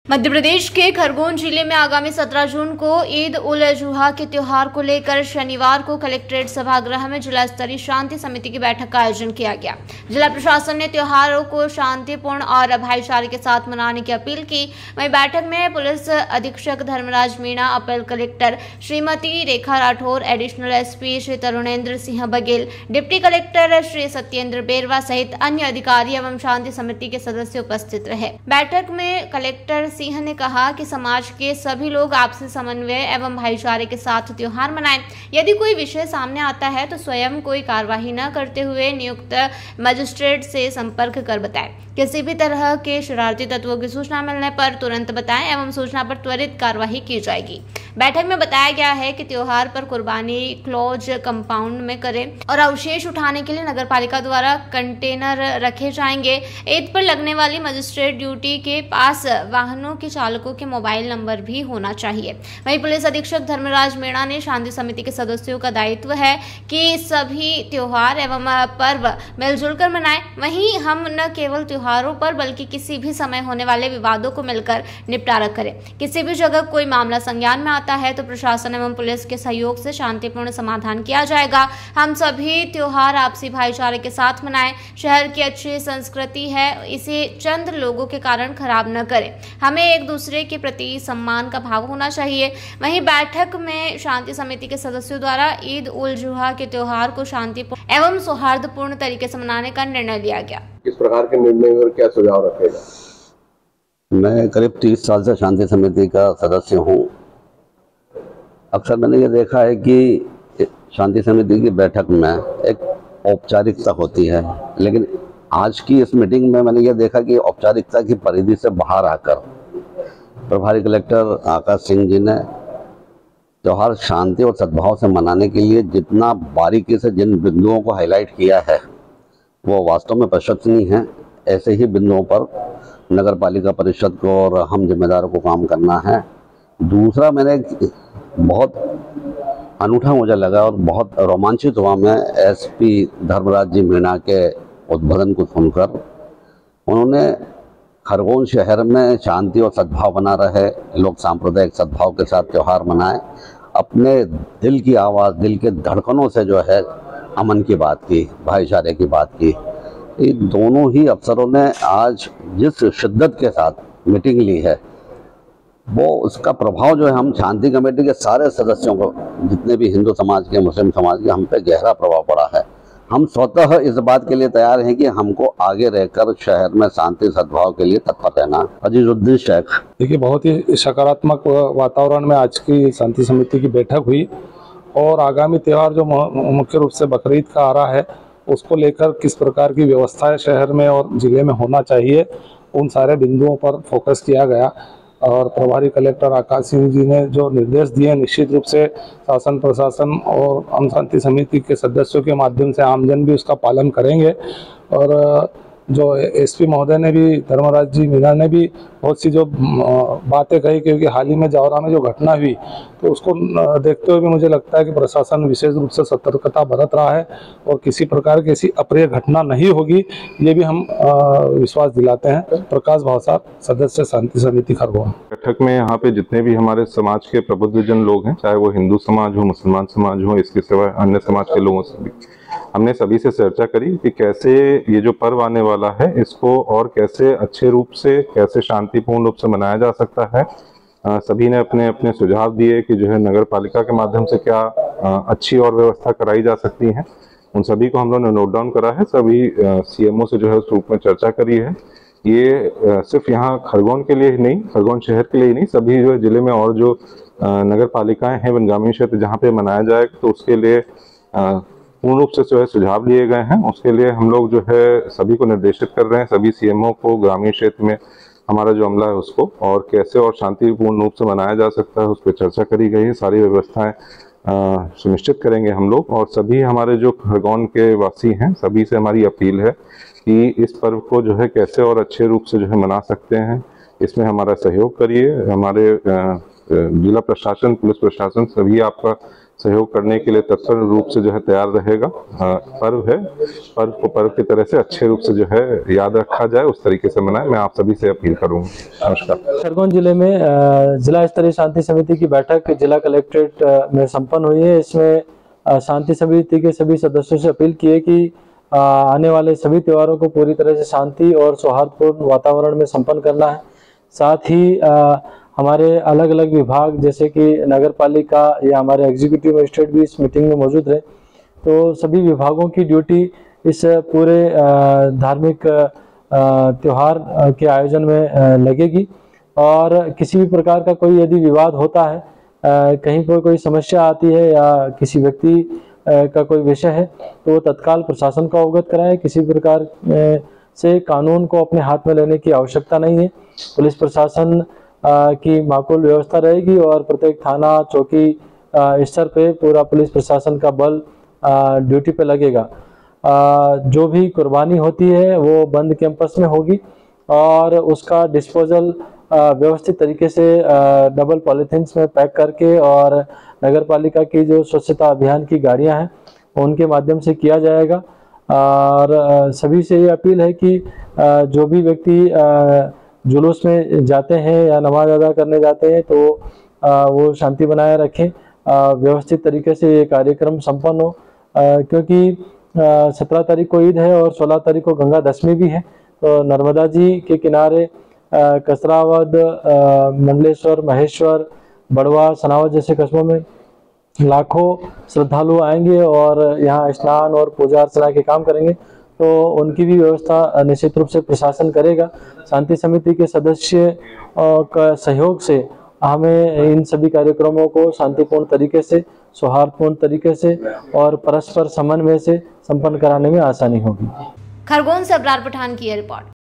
मध्य प्रदेश के खरगोन जिले में आगामी 17 जून को ईद उल जुहा के त्योहार को लेकर शनिवार को कलेक्ट्रेट सभागृह में जिला स्तरीय शांति समिति की बैठक का आयोजन किया गया। जिला प्रशासन ने त्योहारों को शांतिपूर्ण और भाईचारे के साथ मनाने की अपील की। वहीं बैठक में पुलिस अधीक्षक धर्मराज मीणा, अपर collector Shrimati Rekha Rathore, additional SP Shri Tarunendra Singh Baghel, deputy collector Shri Satyendra Berwa सहित अन्य अधिकारी एवं शांति समिति के सदस्य उपस्थित रहे। बैठक में कलेक्टर सिंह ने कहा कि समाज के सभी लोग आपसी समन्वय एवं भाईचारे के साथ त्योहार मनाएं। यदि कोई विषय सामने आता है तो स्वयं कोई कार्यवाही न करते हुए नियुक्त मजिस्ट्रेट से संपर्क कर बताएं। किसी भी तरह के शरारती तत्वों की सूचना मिलने पर तुरंत बताएं एवं सूचना पर त्वरित कार्यवाही की जाएगी। बैठक में बताया गया है कि त्योहार पर कुर्बानी क्लोज कंपाउंड में करें और अवशेष उठाने के लिए नगरपालिका द्वारा कंटेनर रखे जाएंगे। ईद पर लगने वाली मजिस्ट्रेट ड्यूटी के पास वाहनों के चालकों के मोबाइल नंबर भी होना चाहिए। वहीं पुलिस अधीक्षक धर्मराज मीणा ने शांति समिति के सदस्यों का दायित्व है कि सभी त्योहार एवं पर्व मिलजुल कर मनाएं। वहीं हम न केवल त्योहारों पर बल्कि किसी भी समय होने वाले विवादों को मिलकर निपटारा करें। किसी भी जगह कोई मामला संज्ञान में आता है तो प्रशासन एवं पुलिस के सहयोग से शांतिपूर्ण समाधान किया जाएगा। हम सभी त्योहार आपसी भाईचारे के साथ मनाएं। शहर की अच्छी संस्कृति है, इसे चंद लोगों के कारण खराब न करें। हमें एक दूसरे के प्रति सम्मान का भाव होना चाहिए। वहीं बैठक में शांति समिति के सदस्यों द्वारा ईद उल जुहा के त्योहार को शांतिपूर्ण एवं सौहार्दपूर्ण तरीके से मनाने का निर्णय लिया गया। किस प्रकार के निर्णय और क्या सुझाव रखेगा? मैं करीब 30 साल से शांति समिति का सदस्य हूँ। अक्सर मैंने ये देखा है कि शांति समिति की बैठक में एक औपचारिकता होती है, लेकिन आज की इस मीटिंग में मैंने ये देखा कि औपचारिकता की परिधि से बाहर आकर प्रभारी कलेक्टर आकाश सिंह जी ने त्योहार शांति और सद्भाव से मनाने के लिए जितना बारीकी से जिन बिंदुओं को हाईलाइट किया है वो वास्तव में प्रशंसनीय है। ऐसे ही बिंदुओं पर नगर पालिका परिषद को और हम जिम्मेदारों को काम करना है। दूसरा, मैंने बहुत अनूठा मुझे लगा और बहुत रोमांचित हुआ मैं एसपी धर्मराज जी मीणा के उद्बोधन को सुनकर। उन्होंने खरगोन शहर में शांति और सद्भाव बना रहे, लोग सांप्रदायिक सद्भाव के साथ त्यौहार मनाएं, अपने दिल की आवाज़, दिल के धड़कनों से जो है अमन की बात की, भाईचारे की बात की। ये दोनों ही अफसरों ने आज जिस शिद्दत के साथ मीटिंग ली है वो उसका प्रभाव जो है हम शांति कमेटी के सारे सदस्यों को, जितने भी हिंदू समाज के, मुस्लिम समाज के, हम पे गहरा प्रभाव पड़ा है। हम स्वतः इस बात के लिए तैयार हैं कि हमको आगे रहकर शहर में शांति सद्भाव के लिए तत्पर रहना। अजीजुद्दीन शेख। देखिए, बहुत ही सकारात्मक वातावरण में आज की शांति समिति की बैठक हुई और आगामी त्यौहार जो मुख्य रूप से बकरीद का आ रहा है उसको लेकर किस प्रकार की व्यवस्थाएं शहर में और जिले में होना चाहिए, उन सारे बिंदुओं पर फोकस किया गया। और प्रभारी कलेक्टर आकाश सिंह जी ने जो निर्देश दिए, निश्चित रूप से शासन प्रशासन और हम शांति समिति के सदस्यों के माध्यम से आमजन भी उसका पालन करेंगे। और जो एसपी महोदय ने भी, धर्मराज जी मीणा ने भी बहुत सी जो बातें कही, क्योंकि हाल ही में जावरा में जो घटना हुई तो उसको देखते हुए भी मुझे लगता है कि प्रशासन विशेष रूप से सतर्कता बरत रहा है और किसी प्रकार की ऐसी अप्रिय घटना नहीं होगी, ये भी हम विश्वास दिलाते हैं। प्रकाश भावसार, सदस्य शांति समिति खरगोन। बैठक में यहाँ पे जितने भी हमारे समाज के प्रबुद्धजन लोग हैं, चाहे वो हिंदू समाज हो, मुसलमान समाज हो, इसके सिवा अन्य समाज के लोगों से भी हमने सभी से चर्चा करी कि कैसे ये जो पर्व आने वाला है इसको और कैसे अच्छे रूप से, कैसे शांतिपूर्ण रूप से मनाया जा सकता है। सभी ने अपने अपने सुझाव दिए कि जो है नगर पालिका के माध्यम से क्या अच्छी और व्यवस्था कराई जा सकती है। उन सभी को हम लोगों ने नोट डाउन करा है। सभी सीएमओ से जो है उस रूप में चर्चा करी है। ये सिर्फ यहाँ खरगोन के लिए ही नहीं, खरगोन शहर के लिए ही नहीं, सभी जो है जिले में और जो नगर पालिकाएं हैं, ग्रामीण क्षेत्र जहाँ पे मनाया जाए तो उसके लिए पूर्ण रूप से जो है सुझाव लिए गए हैं। उसके लिए हम लोग जो है सभी को निर्देशित कर रहे हैं, सभी सीएमओ को, ग्रामीण क्षेत्र में हमारा जो अमला है उसको, और कैसे और शांतिपूर्ण रूप से मनाया जा सकता है उस पर चर्चा करी गई है। सारी व्यवस्थाएं सुनिश्चित करेंगे हम लोग। और सभी हमारे जो खरगोन के वासी हैं, सभी से हमारी अपील है कि इस पर्व को जो है कैसे और अच्छे रूप से जो है मना सकते हैं, इसमें हमारा सहयोग करिए। हमारे जिला प्रशासन, पुलिस प्रशासन सभी आपका सहयोग करने के लिए तत्पर रूप से जो है तैयार रहेगा। पर्व है, पर्व को पर्व की तरह से अच्छे रूप से जो है याद रखा जाए, उस तरीके से मनाएं, मैं आप सभी से अपील करूंगा। नमस्कार। खरगोन जिले में जिला स्तरीय शांति समिति की बैठक जिला कलेक्ट्रेट में संपन्न हुई है। इसमें शांति समिति के सभी सदस्यों से अपील की है कि आने वाले सभी त्योहारों को पूरी तरह से शांति और सौहार्दपूर्ण वातावरण में संपन्न करना है। साथ ही हमारे अलग अलग विभाग जैसे कि नगर पालिका या हमारे एग्जीक्यूटिव मजिस्ट्रेट भी इस मीटिंग में मौजूद रहे, तो सभी विभागों की ड्यूटी इस पूरे धार्मिक त्योहार के आयोजन में लगेगी। और किसी भी प्रकार का कोई यदि विवाद होता है, कहीं पर कोई समस्या आती है या किसी व्यक्ति का कोई विषय है, तो वो तत्काल प्रशासन को अवगत कराएं। किसी प्रकार से कानून को अपने हाथ में लेने की आवश्यकता नहीं है। पुलिस प्रशासन की माकूल व्यवस्था रहेगी और प्रत्येक थाना चौकी स्तर पे पूरा पुलिस प्रशासन का बल ड्यूटी पे लगेगा। जो भी कुर्बानी होती है वो बंद कैंपस में होगी और उसका डिस्पोजल व्यवस्थित तरीके से डबल पॉलीथीन्स में पैक करके और नगर पालिका की जो स्वच्छता अभियान की गाड़ियां हैं उनके माध्यम से किया जाएगा। और सभी से ये अपील है कि जो भी व्यक्ति जुलूस में जाते हैं या नमाज अदा करने जाते हैं तो वो शांति बनाए रखें, व्यवस्थित तरीके से ये कार्यक्रम संपन्न हो, क्योंकि 17 तारीख को ईद है और 16 तारीख को गंगा दशमी भी है। तो नर्मदा जी के किनारे कसरावद, मंडलेश्वर, महेश्वर, बड़वा, सनावद जैसे कस्बों में लाखों श्रद्धालु आएंगे और यहाँ स्नान और पूजा अर्चना के काम करेंगे, तो उनकी भी व्यवस्था निश्चित रूप से प्रशासन करेगा। शांति समिति के सदस्य का सहयोग से हमें इन सभी कार्यक्रमों को शांतिपूर्ण तरीके से, सौहार्दपूर्ण तरीके से और परस्पर समन्वय से संपन्न कराने में आसानी होगी। खरगोन से अबरार पठान की रिपोर्ट।